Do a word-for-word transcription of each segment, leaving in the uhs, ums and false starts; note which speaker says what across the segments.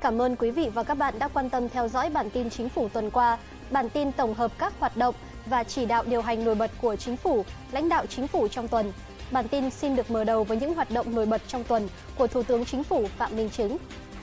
Speaker 1: cảm ơn quý vị và các bạn đã quan tâm theo dõi bản tin Chính phủ tuần qua. Bản tin tổng hợp các hoạt động và chỉ đạo điều hành nổi bật của Chính phủ, lãnh đạo Chính phủ trong tuần. Bản tin xin được mở đầu với những hoạt động nổi bật trong tuần của Thủ tướng Chính phủ Phạm Minh Chính.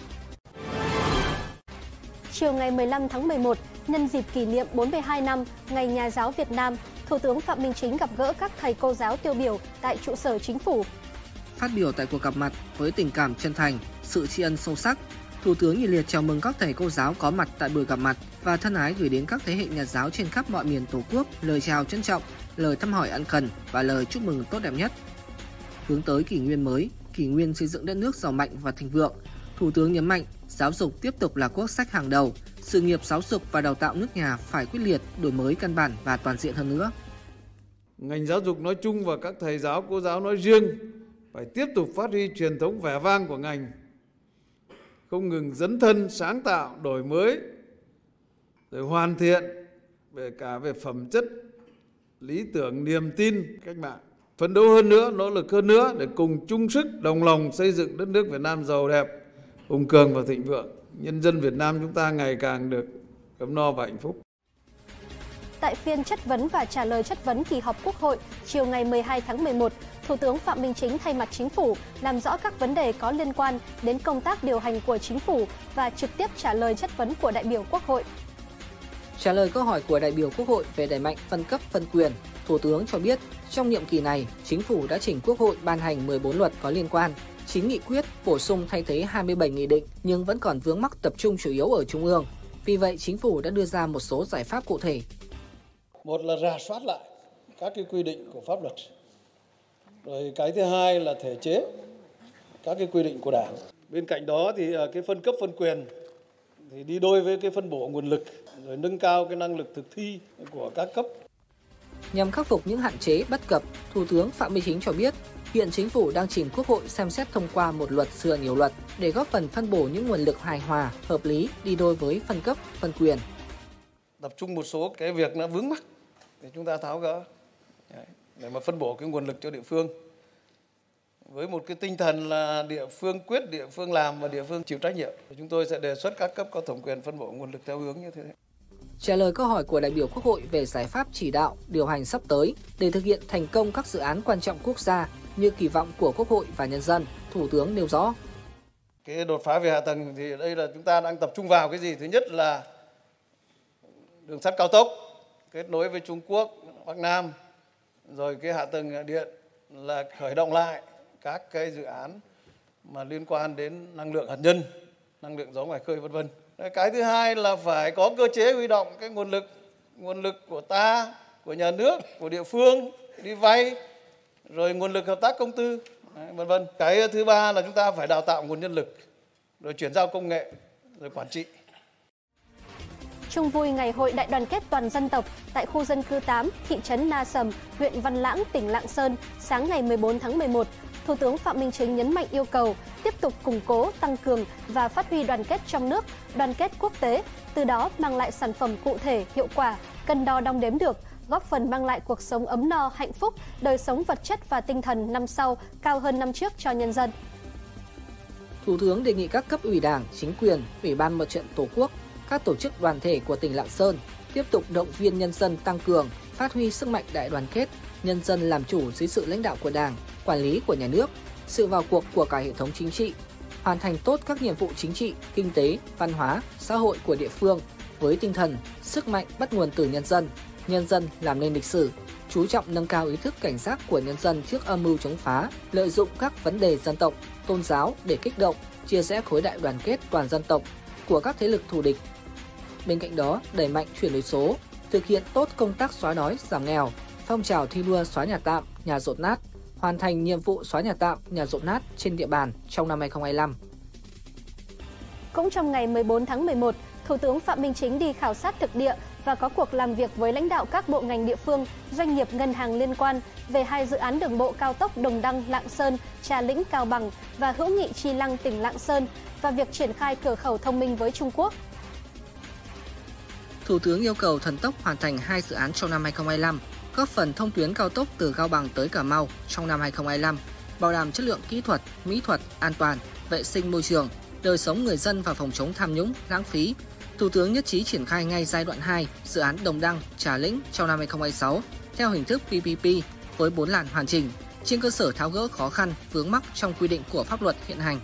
Speaker 1: Chiều ngày mười lăm tháng mười một, nhân dịp kỷ niệm bốn mươi hai năm Ngày Nhà giáo Việt Nam, Thủ tướng Phạm Minh Chính gặp gỡ các thầy cô giáo tiêu biểu tại trụ sở Chính phủ.
Speaker 2: Phát biểu tại cuộc gặp mặt với tình cảm chân thành, sự tri ân sâu sắc, Thủ tướng nhiệt liệt chào mừng các thầy cô giáo có mặt tại buổi gặp mặt và thân ái gửi đến các thế hệ nhà giáo trên khắp mọi miền Tổ quốc lời chào trân trọng, lời thăm hỏi ân cần và lời chúc mừng tốt đẹp nhất. Hướng tới kỷ nguyên mới, kỷ nguyên xây dựng đất nước giàu mạnh và thịnh vượng, Thủ tướng nhấn mạnh giáo dục tiếp tục là quốc sách hàng đầu, sự nghiệp giáo dục và đào tạo nước nhà phải quyết liệt, đổi mới căn bản và toàn diện hơn nữa.
Speaker 3: Ngành giáo dục nói chung và các thầy giáo, cô giáo nói riêng phải tiếp tục phát huy truyền thống vẻ vang của ngành, không ngừng dấn thân, sáng tạo, đổi mới, rồi hoàn thiện về cả về phẩm chất, lý tưởng, niềm tin cách mạng. Phấn đấu hơn nữa, nỗ lực hơn nữa để cùng chung sức, đồng lòng xây dựng đất nước Việt Nam giàu đẹp, hùng cường và thịnh vượng. Nhân dân Việt Nam chúng ta ngày càng được ấm no và hạnh phúc.
Speaker 1: Tại phiên chất vấn và trả lời chất vấn kỳ họp Quốc hội chiều ngày mười hai tháng mười một, Thủ tướng Phạm Minh Chính thay mặt Chính phủ làm rõ các vấn đề có liên quan đến công tác điều hành của Chính phủ và trực tiếp trả lời chất vấn của đại biểu Quốc hội.
Speaker 2: Trả lời câu hỏi của đại biểu Quốc hội về đẩy mạnh phân cấp phân quyền, Thủ tướng cho biết trong nhiệm kỳ này, Chính phủ đã chỉnh Quốc hội ban hành mười bốn luật có liên quan, chín nghị quyết bổ sung thay thế hai mươi bảy nghị định nhưng vẫn còn vướng mắc tập trung chủ yếu ở Trung ương. Vì vậy, Chính phủ đã đưa ra một số giải pháp cụ thể.
Speaker 3: Một là rà soát lại các cái quy định của pháp luật. Rồi cái thứ hai là thể chế các cái quy định của Đảng. Bên cạnh đó thì cái phân cấp phân quyền thì đi đôi với cái phân bổ nguồn lực, rồi nâng cao cái năng lực thực thi của các cấp.
Speaker 2: Nhằm khắc phục những hạn chế bất cập, Thủ tướng Phạm Minh Chính cho biết hiện Chính phủ đang trình Quốc hội xem xét thông qua một luật sửa nhiều luật để góp phần phân bổ những nguồn lực hài hòa, hợp lý đi đôi với phân cấp, phân quyền.
Speaker 3: Tập trung một số cái việc nó vướng mắc để chúng ta tháo gỡ để mà phân bổ cái nguồn lực cho địa phương với một cái tinh thần là địa phương quyết, địa phương làm và địa phương chịu trách nhiệm. Chúng tôi sẽ đề xuất các cấp có thẩm quyền phân bổ nguồn lực theo hướng như thế.
Speaker 2: Trả lời câu hỏi của đại biểu Quốc hội về giải pháp chỉ đạo, điều hành sắp tới để thực hiện thành công các dự án quan trọng quốc gia như kỳ vọng của Quốc hội và nhân dân, Thủ tướng nêu rõ.
Speaker 3: Cái đột phá về hạ tầng thì đây là chúng ta đang tập trung vào cái gì? Thứ nhất là đường sắt cao tốc kết nối với Trung Quốc, Bắc Nam, rồi cái hạ tầng điện là khởi động lại các cái dự án mà liên quan đến năng lượng hạt nhân, năng lượng gió ngoài khơi vân vân. Cái thứ hai là phải có cơ chế huy động cái nguồn lực, nguồn lực của ta, của nhà nước, của địa phương đi vay, rồi nguồn lực hợp tác công tư, vân vân. Cái thứ ba là chúng ta phải đào tạo nguồn nhân lực, rồi chuyển giao công nghệ, rồi quản trị.
Speaker 1: Chung vui Ngày hội Đại đoàn kết toàn dân tộc tại khu dân cư tám, thị trấn Na Sầm, huyện Văn Lãng, tỉnh Lạng Sơn, sáng ngày mười bốn tháng mười một, Thủ tướng Phạm Minh Chính nhấn mạnh yêu cầu tiếp tục củng cố, tăng cường và phát huy đoàn kết trong nước, đoàn kết quốc tế, từ đó mang lại sản phẩm cụ thể, hiệu quả, cân đo đong đếm được, góp phần mang lại cuộc sống ấm no, hạnh phúc, đời sống vật chất và tinh thần năm sau cao hơn năm trước cho nhân dân.
Speaker 2: Thủ tướng đề nghị các cấp ủy Đảng, chính quyền, Ủy ban Mặt trận Tổ quốc, các tổ chức đoàn thể của tỉnh Lạng Sơn tiếp tục động viên nhân dân tăng cường, phát huy sức mạnh đại đoàn kết, nhân dân làm chủ dưới sự lãnh đạo của Đảng, quản lý của nhà nước, sự vào cuộc của cả hệ thống chính trị, hoàn thành tốt các nhiệm vụ chính trị, kinh tế, văn hóa, xã hội của địa phương với tinh thần sức mạnh bắt nguồn từ nhân dân, nhân dân làm nên lịch sử, chú trọng nâng cao ý thức cảnh giác của nhân dân trước âm mưu chống phá, lợi dụng các vấn đề dân tộc, tôn giáo để kích động, chia rẽ khối đại đoàn kết toàn dân tộc của các thế lực thù địch. Bên cạnh đó, đẩy mạnh chuyển đổi số, thực hiện tốt công tác xóa đói, giảm nghèo, phong trào thi đua xóa nhà tạm, nhà dột nát, hoàn thành nhiệm vụ xóa nhà tạm, nhà dột nát trên địa bàn trong năm hai không hai lăm.
Speaker 1: Cũng trong ngày mười bốn tháng mười một, Thủ tướng Phạm Minh Chính đi khảo sát thực địa và có cuộc làm việc với lãnh đạo các bộ ngành địa phương, doanh nghiệp ngân hàng liên quan về hai dự án đường bộ cao tốc Đồng Đăng - Lạng Sơn, Trà Lĩnh - Cao Bằng và Hữu Nghị - Chi Lăng tỉnh Lạng Sơn và việc triển khai cửa khẩu thông minh với Trung Quốc.
Speaker 2: Thủ tướng yêu cầu thần tốc hoàn thành hai dự án trong năm hai không hai lăm, góp phần thông tuyến cao tốc từ Cao Bằng tới Cà Mau trong năm hai không hai lăm, bảo đảm chất lượng kỹ thuật, mỹ thuật, an toàn, vệ sinh môi trường, đời sống người dân và phòng chống tham nhũng, lãng phí. Thủ tướng nhất trí triển khai ngay giai đoạn hai dự án Đồng Đăng, Trà Lĩnh trong năm hai không hai sáu theo hình thức pê pê pê với bốn làn hoàn chỉnh, trên cơ sở tháo gỡ khó khăn, vướng mắc trong quy định của pháp luật hiện hành.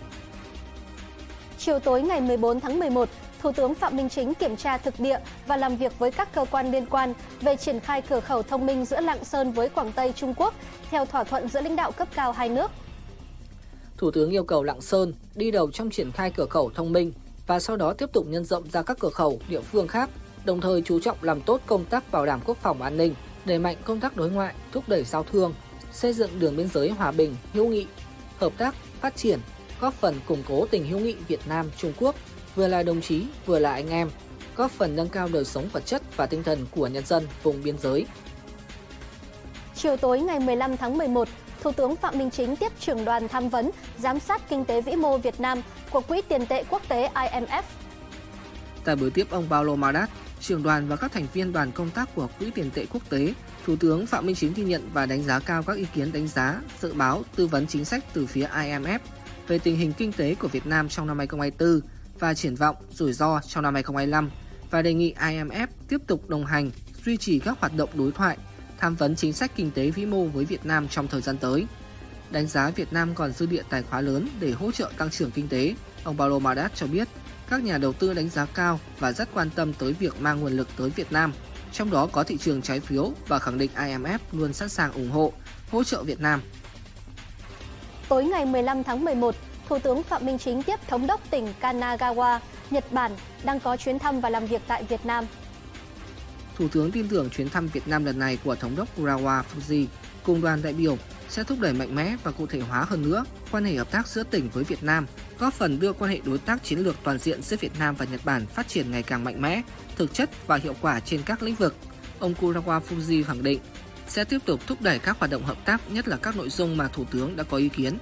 Speaker 1: Chiều tối ngày mười bốn tháng mười một, Thủ tướng Phạm Minh Chính kiểm tra thực địa và làm việc với các cơ quan liên quan về triển khai cửa khẩu thông minh giữa Lạng Sơn với Quảng Tây Trung Quốc theo thỏa thuận giữa lãnh đạo cấp cao hai nước.
Speaker 2: Thủ tướng yêu cầu Lạng Sơn đi đầu trong triển khai cửa khẩu thông minh và sau đó tiếp tục nhân rộng ra các cửa khẩu địa phương khác, đồng thời chú trọng làm tốt công tác bảo đảm quốc phòng an ninh, đẩy mạnh công tác đối ngoại, thúc đẩy giao thương, xây dựng đường biên giới hòa bình, hữu nghị, hợp tác, phát triển, góp phần củng cố tình hữu nghị Việt Nam Trung Quốc, vừa là đồng chí, vừa là anh em, góp phần nâng cao đời sống vật chất và tinh thần của nhân dân vùng biên giới.
Speaker 1: Chiều tối ngày mười lăm tháng mười một, Thủ tướng Phạm Minh Chính tiếp trưởng đoàn tham vấn, giám sát kinh tế vĩ mô Việt Nam của Quỹ tiền tệ quốc tế I M F.
Speaker 2: Tại buổi tiếp ông Paulo Madat, trưởng đoàn và các thành viên đoàn công tác của Quỹ tiền tệ quốc tế, Thủ tướng Phạm Minh Chính ghi nhận và đánh giá cao các ý kiến đánh giá, dự báo, tư vấn chính sách từ phía I M F về tình hình kinh tế của Việt Nam trong năm hai không hai tư và triển vọng, rủi ro trong năm hai không hai lăm và đề nghị I M F tiếp tục đồng hành, duy trì các hoạt động đối thoại, tham vấn chính sách kinh tế vĩ mô với Việt Nam trong thời gian tới. Đánh giá Việt Nam còn dư địa tài khóa lớn để hỗ trợ tăng trưởng kinh tế, ông Paulo Madat cho biết các nhà đầu tư đánh giá cao và rất quan tâm tới việc mang nguồn lực tới Việt Nam, trong đó có thị trường trái phiếu, và khẳng định I M F luôn sẵn sàng ủng hộ, hỗ trợ Việt Nam.
Speaker 1: Tối ngày mười lăm tháng mười một, Thủ tướng Phạm Minh Chính tiếp thống đốc tỉnh Kanagawa, Nhật Bản đang có chuyến thăm và làm việc tại Việt Nam.
Speaker 2: Thủ tướng tin tưởng chuyến thăm Việt Nam lần này của thống đốc Urawa Fuji cùng đoàn đại biểu sẽ thúc đẩy mạnh mẽ và cụ thể hóa hơn nữa quan hệ hợp tác giữa tỉnh với Việt Nam, góp phần đưa quan hệ đối tác chiến lược toàn diện giữa Việt Nam và Nhật Bản phát triển ngày càng mạnh mẽ, thực chất và hiệu quả trên các lĩnh vực. Ông Urawa Fuji khẳng định sẽ tiếp tục thúc đẩy các hoạt động hợp tác, nhất là các nội dung mà Thủ tướng đã có ý kiến.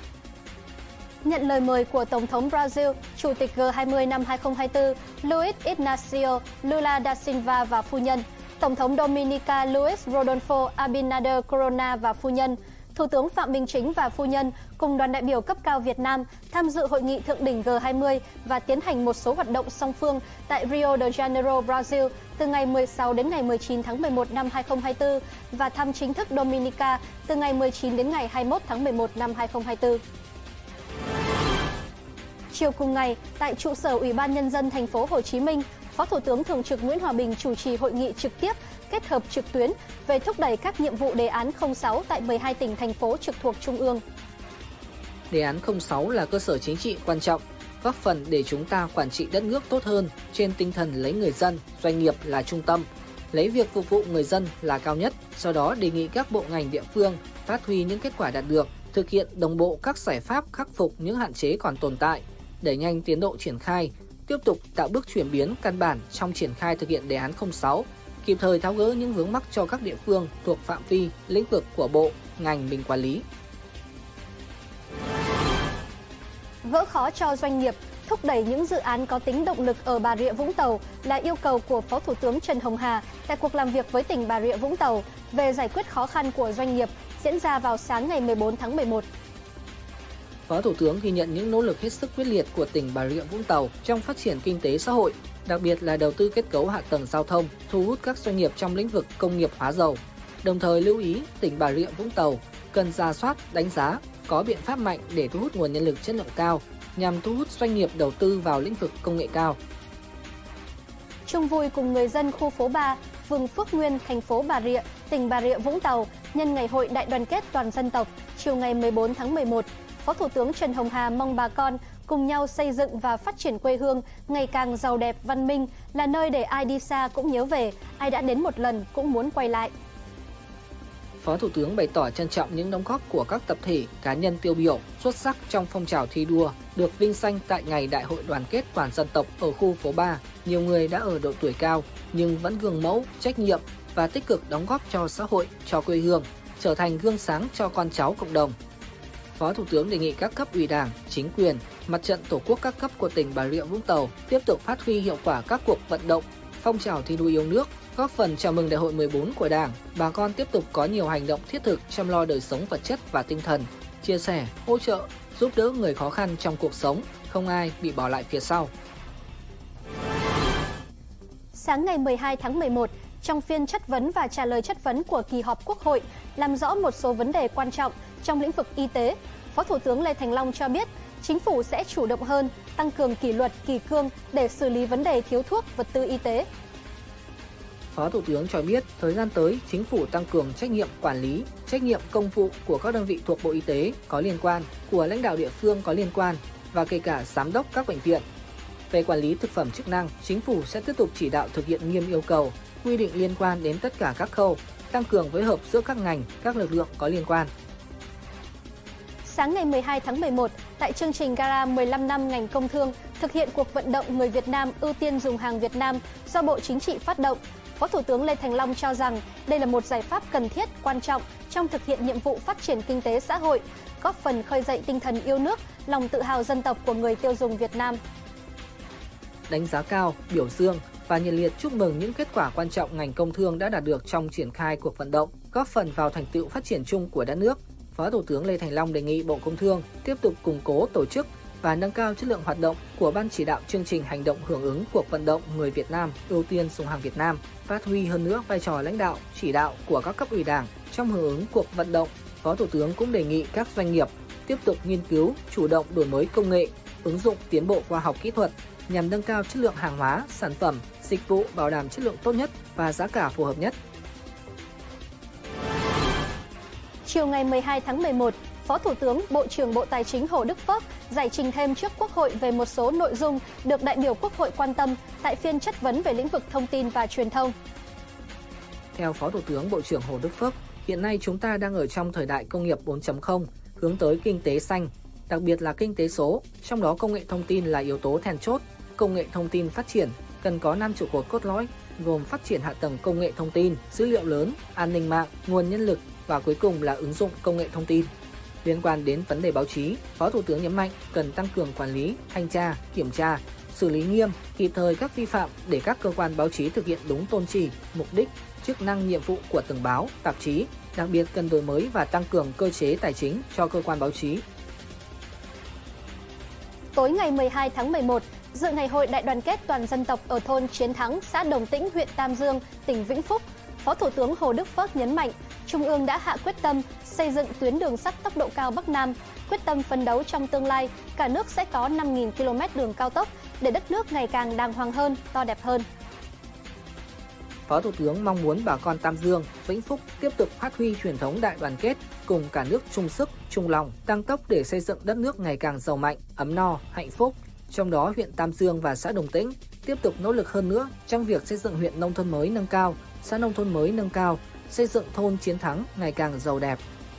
Speaker 1: Nhận lời mời của Tổng thống Brazil, Chủ tịch G hai mươi năm hai không hai tư Luiz Inácio Lula da Silva và phu nhân, Tổng thống Dominica Luiz Rodolfo Abinader Corona và phu nhân, Thủ tướng Phạm Minh Chính và phu nhân cùng đoàn đại biểu cấp cao Việt Nam tham dự hội nghị thượng đỉnh G hai mươi và tiến hành một số hoạt động song phương tại Rio de Janeiro, Brazil từ ngày mười sáu đến ngày mười chín tháng mười một năm hai không hai tư và thăm chính thức Dominica từ ngày mười chín đến ngày hai mươi mốt tháng mười một năm hai không hai tư. Chiều cùng ngày, tại trụ sở Ủy ban Nhân dân thành phố Hồ Chí Minh, Phó Thủ tướng Thường trực Nguyễn Hòa Bình chủ trì hội nghị trực tiếp kết hợp trực tuyến về thúc đẩy các nhiệm vụ đề án không sáu tại mười hai tỉnh thành phố trực thuộc Trung ương.
Speaker 2: Đề án không sáu là cơ sở chính trị quan trọng, góp phần để chúng ta quản trị đất nước tốt hơn trên tinh thần lấy người dân, doanh nghiệp là trung tâm, lấy việc phục vụ người dân là cao nhất. Do đó đề nghị các bộ ngành địa phương phát huy những kết quả đạt được, thực hiện đồng bộ các giải pháp khắc phục những hạn chế còn tồn tại, đẩy nhanh tiến độ triển khai, tiếp tục tạo bước chuyển biến căn bản trong triển khai thực hiện đề án không sáu, kịp thời tháo gỡ những vướng mắc cho các địa phương thuộc phạm vi, lĩnh vực của bộ, ngành mình quản lý.
Speaker 1: Gỡ khó cho doanh nghiệp, thúc đẩy những dự án có tính động lực ở Bà Rịa Vũng Tàu là yêu cầu của Phó Thủ tướng Trần Hồng Hà tại cuộc làm việc với tỉnh Bà Rịa Vũng Tàu về giải quyết khó khăn của doanh nghiệp diễn ra vào sáng ngày mười bốn tháng mười một.
Speaker 2: Phó Thủ tướng ghi nhận những nỗ lực hết sức quyết liệt của tỉnh Bà Rịa Vũng Tàu trong phát triển kinh tế xã hội, đặc biệt là đầu tư kết cấu hạ tầng giao thông, thu hút các doanh nghiệp trong lĩnh vực công nghiệp hóa dầu. Đồng thời lưu ý tỉnh Bà Rịa Vũng Tàu cần rà soát, đánh giá, có biện pháp mạnh để thu hút nguồn nhân lực chất lượng cao nhằm thu hút doanh nghiệp đầu tư vào lĩnh vực công nghệ cao.
Speaker 1: Chung vui cùng người dân khu phố ba, phường Phước Nguyên, thành phố Bà Rịa, tỉnh Bà Rịa Vũng Tàu nhân ngày hội đại đoàn kết toàn dân tộc chiều ngày mười bốn tháng mười một. Phó Thủ tướng Trần Hồng Hà mong bà con cùng nhau xây dựng và phát triển quê hương ngày càng giàu đẹp, văn minh, là nơi để ai đi xa cũng nhớ về, ai đã đến một lần cũng muốn quay lại.
Speaker 2: Phó Thủ tướng bày tỏ trân trọng những đóng góp của các tập thể, cá nhân tiêu biểu, xuất sắc trong phong trào thi đua, được vinh danh tại ngày Đại hội đoàn kết toàn dân tộc ở khu phố ba. Nhiều người đã ở độ tuổi cao nhưng vẫn gương mẫu, trách nhiệm và tích cực đóng góp cho xã hội, cho quê hương, trở thành gương sáng cho con cháu cộng đồng. Phó Thủ tướng đề nghị các cấp ủy Đảng, chính quyền, Mặt trận Tổ quốc các cấp của tỉnh Bà Rịa Vũng Tàu tiếp tục phát huy hiệu quả các cuộc vận động, phong trào thi đua yêu nước, góp phần chào mừng Đại hội mười bốn của Đảng. Bà con tiếp tục có nhiều hành động thiết thực chăm lo đời sống vật chất và tinh thần, chia sẻ, hỗ trợ, giúp đỡ người khó khăn trong cuộc sống, không ai bị bỏ lại phía sau.
Speaker 1: Sáng ngày mười hai tháng mười một, trong phiên chất vấn và trả lời chất vấn của kỳ họp Quốc hội, làm rõ một số vấn đề quan trọng trong lĩnh vực y tế, Phó Thủ tướng Lê Thành Long cho biết, Chính phủ sẽ chủ động hơn, tăng cường kỷ luật, kỷ cương để xử lý vấn đề thiếu thuốc, vật tư y tế.
Speaker 2: Phó Thủ tướng cho biết, thời gian tới, Chính phủ tăng cường trách nhiệm quản lý, trách nhiệm công vụ của các đơn vị thuộc Bộ Y tế có liên quan, của lãnh đạo địa phương có liên quan và kể cả giám đốc các bệnh viện. Về quản lý thực phẩm chức năng, Chính phủ sẽ tiếp tục chỉ đạo thực hiện nghiêm yêu cầu, quy định liên quan đến tất cả các khâu, tăng cường phối hợp giữa các ngành, các lực lượng có liên quan.
Speaker 1: Sáng ngày mười hai tháng mười một, tại chương trình Gala mười lăm năm ngành công thương thực hiện cuộc vận động người Việt Nam ưu tiên dùng hàng Việt Nam do Bộ Chính trị phát động, Phó Thủ tướng Lê Thành Long cho rằng đây là một giải pháp cần thiết, quan trọng trong thực hiện nhiệm vụ phát triển kinh tế xã hội, góp phần khơi dậy tinh thần yêu nước, lòng tự hào dân tộc của người tiêu dùng Việt Nam.
Speaker 2: Đánh giá cao, biểu dương và nhiệt liệt chúc mừng những kết quả quan trọng ngành công thương đã đạt được trong triển khai cuộc vận động, góp phần vào thành tựu phát triển chung của đất nước. Phó Thủ tướng Lê Thành Long đề nghị Bộ Công Thương tiếp tục củng cố tổ chức và nâng cao chất lượng hoạt động của Ban chỉ đạo chương trình hành động hưởng ứng cuộc vận động người Việt Nam ưu tiên dùng hàng Việt Nam, phát huy hơn nữa vai trò lãnh đạo, chỉ đạo của các cấp ủy Đảng trong hưởng ứng cuộc vận động. Phó Thủ tướng cũng đề nghị các doanh nghiệp tiếp tục nghiên cứu, chủ động đổi mới công nghệ, ứng dụng tiến bộ khoa học kỹ thuật nhằm nâng cao chất lượng hàng hóa, sản phẩm, dịch vụ bảo đảm chất lượng tốt nhất và giá cả phù hợp nhất.
Speaker 1: Chiều ngày mười hai tháng mười một, Phó Thủ tướng, Bộ trưởng Bộ Tài chính Hồ Đức Phước giải trình thêm trước Quốc hội về một số nội dung được đại biểu Quốc hội quan tâm tại phiên chất vấn về lĩnh vực thông tin và truyền thông.
Speaker 2: Theo Phó Thủ tướng Bộ trưởng Hồ Đức Phước, hiện nay chúng ta đang ở trong thời đại công nghiệp bốn chấm không, hướng tới kinh tế xanh, đặc biệt là kinh tế số, trong đó công nghệ thông tin là yếu tố then chốt. Công nghệ thông tin phát triển cần có năm trụ cột cốt lõi, gồm phát triển hạ tầng công nghệ thông tin, dữ liệu lớn, an ninh mạng, nguồn nhân lực và cuối cùng là ứng dụng công nghệ thông tin. Liên quan đến vấn đề báo chí, Phó Thủ tướng nhấn mạnh cần tăng cường quản lý, thanh tra, kiểm tra, xử lý nghiêm, kịp thời các vi phạm để các cơ quan báo chí thực hiện đúng tôn chỉ, mục đích, chức năng nhiệm vụ của từng báo, tạp chí, đặc biệt cần đổi mới và tăng cường cơ chế tài chính cho cơ quan báo chí.
Speaker 1: Tối ngày mười hai tháng mười một, dự ngày hội đại đoàn kết toàn dân tộc ở thôn Chiến Thắng, xã Đồng Tĩnh, huyện Tam Dương, tỉnh Vĩnh Phúc, Phó Thủ tướng Hồ Đức Phước nhấn mạnh, Trung ương đã hạ quyết tâm xây dựng tuyến đường sắt tốc độ cao Bắc Nam, quyết tâm phấn đấu trong tương lai, cả nước sẽ có năm nghìn ki lô mét đường cao tốc để đất nước ngày càng đàng hoàng hơn, to đẹp hơn.
Speaker 2: Phó Thủ tướng mong muốn bà con Tam Dương, Vĩnh Phúc tiếp tục phát huy truyền thống đại đoàn kết, cùng cả nước chung sức, chung lòng, tăng tốc để xây dựng đất nước ngày càng giàu mạnh, ấm no, hạnh phúc. Trong đó, huyện Tam Dương và xã Đồng Tĩnh tiếp tục nỗ lực hơn nữa trong việc xây dựng huyện nông thôn mới nâng cao, xã nông thôn mới nâng cao, xây dựng thôn Chiến Thắng ngày càng giàu đẹp.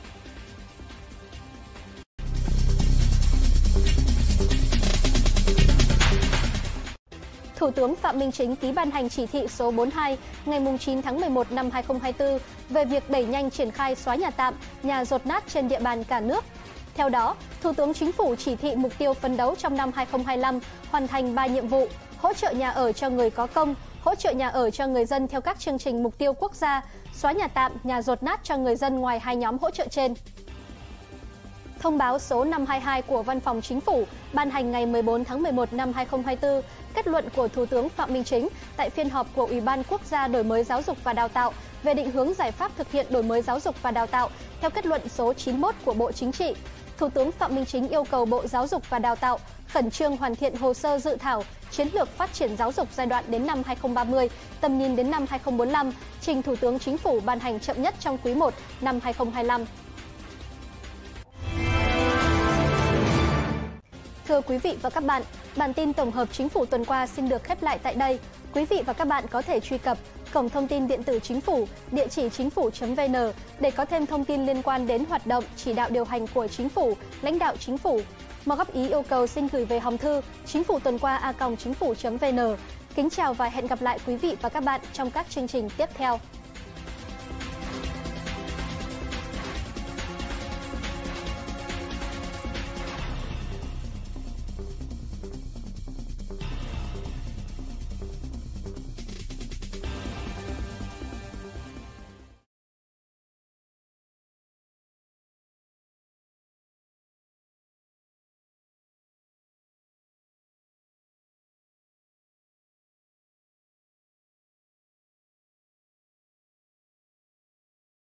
Speaker 1: Thủ tướng Phạm Minh Chính ký ban hành chỉ thị số bốn mươi hai ngày chín tháng mười một năm hai nghìn không trăm hai mươi tư về việc đẩy nhanh triển khai xóa nhà tạm, nhà dột nát trên địa bàn cả nước. Theo đó, Thủ tướng Chính phủ chỉ thị mục tiêu phấn đấu trong năm hai nghìn không trăm hai mươi lăm hoàn thành ba nhiệm vụ: hỗ trợ nhà ở cho người có công, hỗ trợ nhà ở cho người dân theo các chương trình mục tiêu quốc gia, xóa nhà tạm, nhà dột nát cho người dân ngoài hai nhóm hỗ trợ trên. Thông báo số năm trăm hai mươi hai của Văn phòng Chính phủ ban hành ngày mười bốn tháng mười một năm hai nghìn không trăm hai mươi tư, kết luận của Thủ tướng Phạm Minh Chính tại phiên họp của Ủy ban Quốc gia đổi mới giáo dục và đào tạo về định hướng giải pháp thực hiện đổi mới giáo dục và đào tạo theo kết luận số chín mươi mốt của Bộ Chính trị. Thủ tướng Phạm Minh Chính yêu cầu Bộ Giáo dục và Đào tạo khẩn trương hoàn thiện hồ sơ dự thảo chiến lược phát triển giáo dục giai đoạn đến năm hai nghìn không trăm ba mươi, tầm nhìn đến năm hai nghìn không trăm bốn mươi lăm, trình Thủ tướng Chính phủ ban hành chậm nhất trong quý một năm hai nghìn không trăm hai mươi lăm. Thưa quý vị và các bạn, bản tin tổng hợp Chính phủ tuần qua xin được khép lại tại đây. Quý vị và các bạn có thể truy cập cổng thông tin điện tử Chính phủ, địa chỉ chính phủ chấm vn để có thêm thông tin liên quan đến hoạt động, chỉ đạo điều hành của Chính phủ, lãnh đạo Chính phủ. Mọi góp ý yêu cầu xin gửi về hòm thư chính phủ tuần qua a còng chính phủ chấm vn. Kính chào và hẹn gặp lại quý vị và các bạn trong các chương trình tiếp theo.